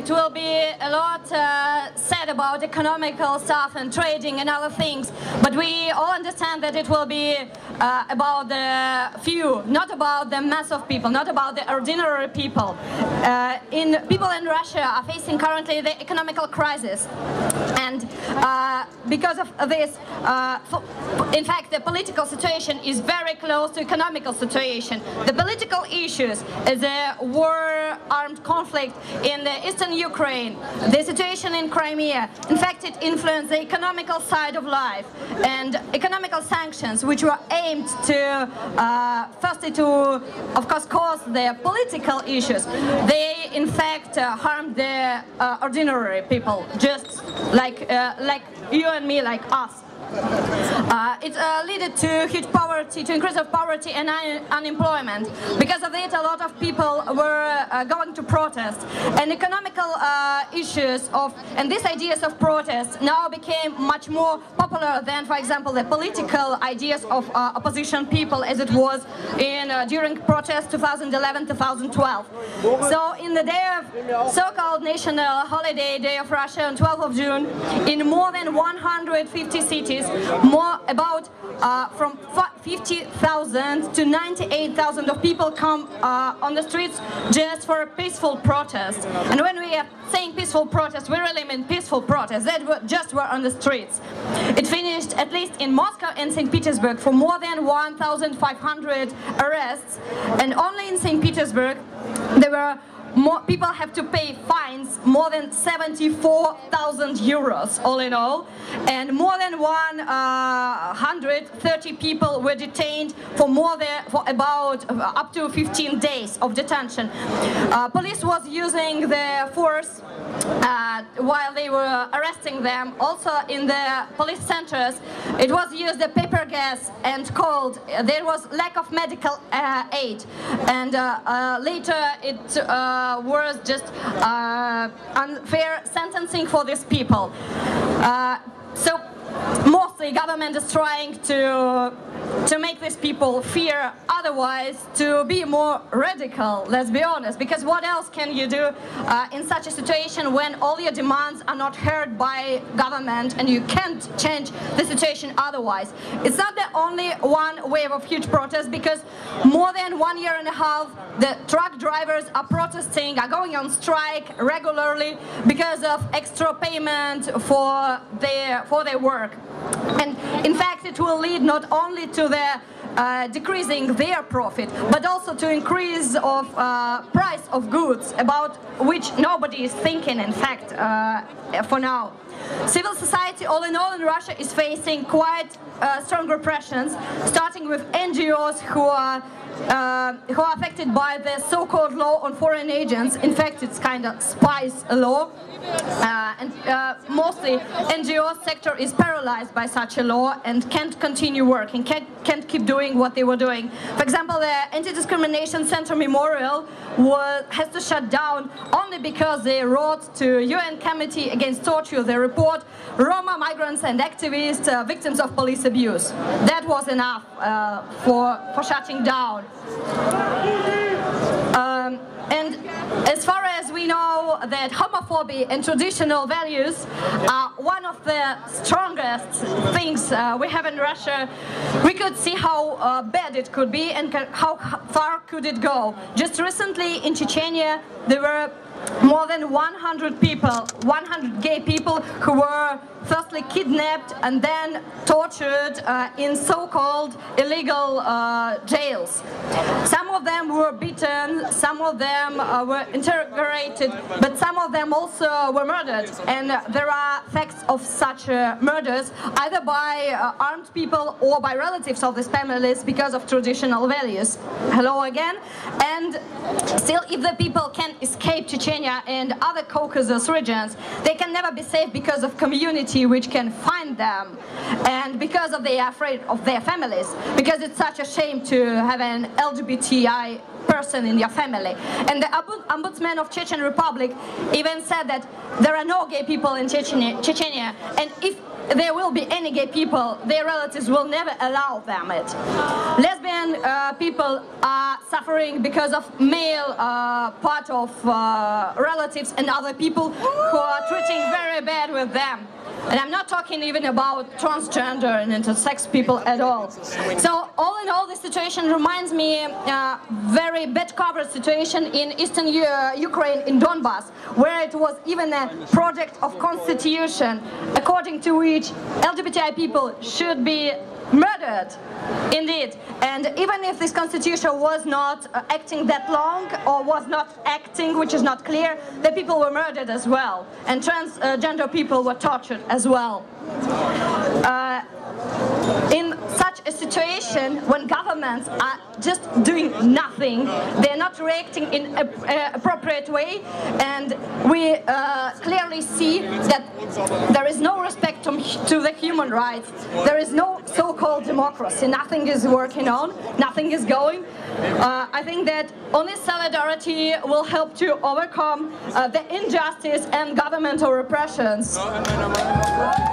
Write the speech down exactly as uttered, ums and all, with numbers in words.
it will be a lot uh, said about economical stuff and trading and other things, but we all understand that it will be uh, about the few, not about the mass of people, not about the ordinary people. Uh, in, people in Russia are facing currently the economical crisis, and uh, because of this, uh, in fact, the political situation is very close to economical situation. The political issues is a war, armed conflict in the eastern Ukraine, the situation in Crimea. In fact, it influenced the economical side of life, and economical sanctions, which were aimed to, uh, firstly, to, of course, cause the political issues. They, in fact, uh, harmed the uh, ordinary people, just like, uh, like you and me, like us. Uh, it uh, led to huge poverty, to increase of poverty and un unemployment. Because of it, a lot of people were uh, going to protest, and economical uh, issues of and these ideas of protest now became much more popular than, for example, the political ideas of uh, opposition people, as it was in uh, during protests two thousand eleven two thousand twelve. So, in the day of so-called national holiday day of Russia on twelfth of June, in more than one hundred fifty cities, more about uh, from fifty thousand to ninety-eight thousand of people come uh, on the streets just for a peaceful protest. And when we are saying peaceful protest, we really mean peaceful protest. That were just were on the streets. It finished, at least in Moscow and Saint Petersburg, for more than one thousand five hundred arrests, and only in Saint Petersburg there were More people have to pay fines, more than seventy-four thousand euros all in all, and more than one hundred thirty people were detained for more than for about uh, up to fifteen days of detention. Uh, police was using the force uh, while they were arresting them. Also in the police centers, it was used the paper gas and cold. There was lack of medical uh, aid, and uh, uh, later it. Uh, was just uh, unfair sentencing for these people. Uh, so mostly government is trying to to make these people fear otherwise, to be more radical, let's be honest, because what else can you do uh, in such a situation when all your demands are not heard by government and you can't change the situation otherwise? It's not the only one wave of huge protest, because more than one year and a half the truck drivers are protesting, are going on strike regularly because of extra payment for their, for their work. And in fact it will lead not only to the uh, decreasing their profit, but also to increase of uh, price of goods, about which nobody is thinking, in fact, uh, for now. Civil society, all in all, in Russia is facing quite uh, strong repressions, starting with N G Os who are Uh, who are affected by the so-called law on foreign agents. In fact, it's kind of spies law, uh, and uh, mostly N G O sector is paralyzed by such a law and can't continue working, can't, can't keep doing what they were doing. For example, the Anti-Discrimination Center Memorial was, has to shut down only because they wrote to U N Committee Against Torture the report Roma migrants and activists, uh, victims of police abuse. That was enough uh, for, for shutting down. Um, and as far as we know that homophobia and traditional values are one of the strongest things uh, we have in Russia, we could see how uh, bad it could be and how far could it go. Just recently in Chechnya there were more than one hundred people, one hundred gay people who were firstly kidnapped and then tortured uh, in so-called illegal uh, jails. Some of them were beaten, some of them uh, were interrogated, but some of them also were murdered. And uh, there are facts of such uh, murders, either by uh, armed people or by relatives of these families because of traditional values. Hello again. And still, if the people can escape Chechnya and other Caucasus regions, they can never be safe because of community which can find them, and because of they are afraid of their families, because it's such a shame to have an L G B T I person in your family. And the Ombudsman of Chechen Republic even said that there are no gay people in Chechnya, Chechnya. And if there will be any gay people, their relatives will never allow them it. Lesbian uh, people are suffering because of male uh, part of uh, relatives and other people who are treating very bad with them. And I'm not talking even about transgender and intersex people at all. So all in all, this situation reminds me uh, very bad covered situation in eastern U Ukraine, in Donbass, where it was even a project of constitution according to which L G B T I people should be murdered, indeed. And even if this constitution was not uh, acting that long, or was not acting, which is not clear, the people were murdered as well, and transgender uh, people were tortured as well. Uh, in such a situation, when governments are just doing nothing, they're not reacting in a, a appropriate way, and we uh, clearly see that there is no respect to, to the human rights. There is no so-called democracy. Nothing is working on, nothing is going. Uh, I think that only solidarity will help to overcome uh, the injustice and governmental repressions.